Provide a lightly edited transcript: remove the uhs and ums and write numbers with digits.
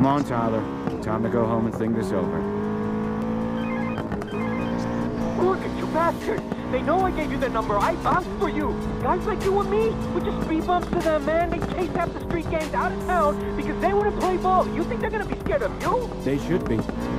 Come on, Tyler. Time to go home and think this over. Look at you bastards! They know I gave you the number. I vouched for you. Guys like you and me, we just speed bumps to them, man. They chase after street gangs out of town because they want to play ball. You think they're gonna be scared of you? They should be.